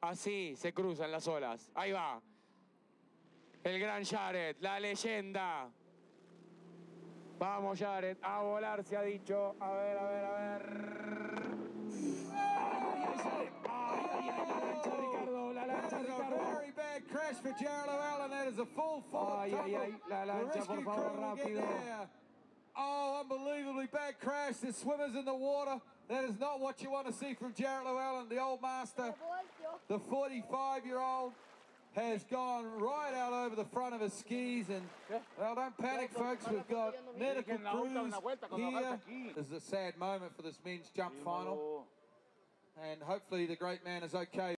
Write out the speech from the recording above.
Así se cruzan las olas. Ahí va. El gran Jaret, la leyenda. Vamos, Jaret, a volar se ha dicho. A ver, a ver, a ver. Ay, la lancha, Ricardo, la lancha, Ricardo. Very bad crash for Jaret Llewellyn. That is a full Ay, la lancha, por favor, rápido. Oh, unbelievably bad crash. There's swimmers in the water. That is not what you want to see from Jaret Llewellyn, the old master. The 45-year-old has gone right out over the front of his skis, and well, don't panic, folks. We've got medical crews here. This is a sad moment for this men's jump final, and hopefully the great man is okay.